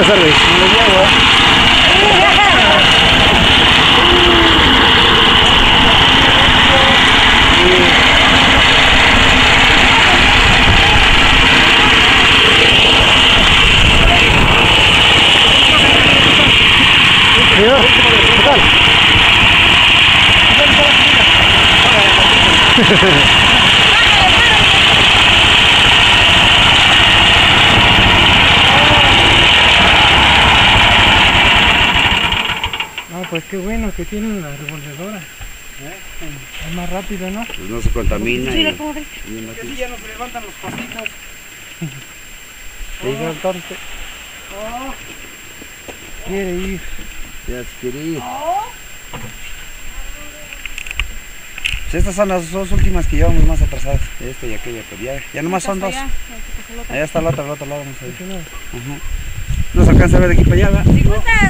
pasar, güey. No le llevo, Señor, ¿qué tal? No, pues qué bueno que tienen la revolvedora. Es más rápido, ¿no? Pues no se contamina. Sí, Y que así ya no se levantan los pasitos. el torte. Quiere ir. Ya se quiere ir. Pues estas son las dos últimas que llevamos más atrasadas. Esta y aquella, pero ya nomás son dos. Allá está la otra al otro lado. Vamos a ver. No se alcanza a ver de aquí para allá, ¿verdad? Si gusta